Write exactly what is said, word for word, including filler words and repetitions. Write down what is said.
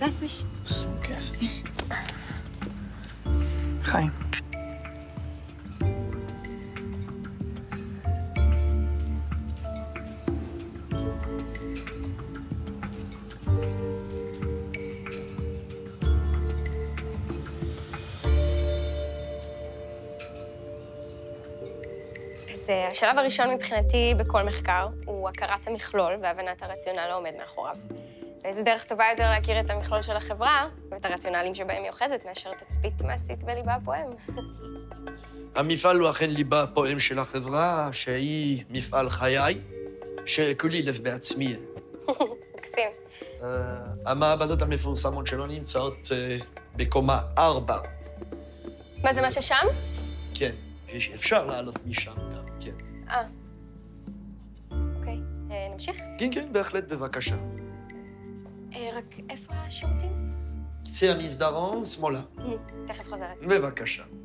Lass mich. כיף. חיים. אז השלב הראשון מבחינתי בכל מחקר הוא הכרת המכלול והבנת הרציונל העומד מאחוריו. ואיזו דרך טובה יותר להכיר את המכלול של החברה ואת הרציונלים שבהם היא אוחזת מאשר תצפית מעשית בליבה הפועם. המפעל הוא אכן ליבה הפועם של החברה, שהיא מפעל חיי, שכולי לב בעצמי. מקסים. המעבדות המפורסמות שלו נמצאות בקומה ארבע. מה זה, מה ששם? כן, אפשר לעלות משם גם, כן. אה. אוקיי, נמשיך? כן, כן, בהחלט, בבקשה. רק איפה השירותים? קצה המסדרון, שמאלה. תכף חוזרת. בבקשה.